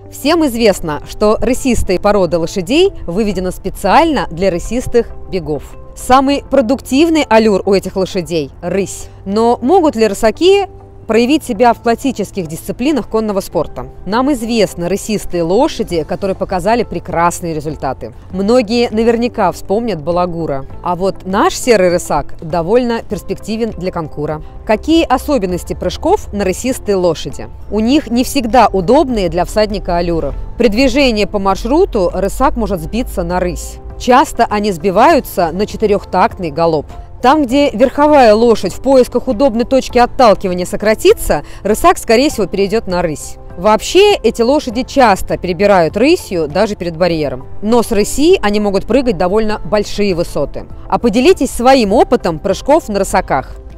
Всем известно, что рысистые породы лошадей выведены специально для рысистых бегов. Самый продуктивный аллюр у этих лошадей – рысь. Но могут ли рысаки проявить себя в классических дисциплинах конного спорта? Нам известны рысистые лошади, которые показали прекрасные результаты. Многие наверняка вспомнят Балагура. А вот наш серый рысак довольно перспективен для конкура. Какие особенности прыжков на рысистые лошади? У них не всегда удобные для всадника аллюры. При движении по маршруту рысак может сбиться на рысь. Часто они сбиваются на четырехтактный галоп. Там, где верховая лошадь в поисках удобной точки отталкивания сократится, рысак, скорее всего, перейдет на рысь. Вообще, эти лошади часто перебирают рысью даже перед барьером. Но с рыси они могут прыгать довольно большие высоты. А поделитесь своим опытом прыжков на рысаках.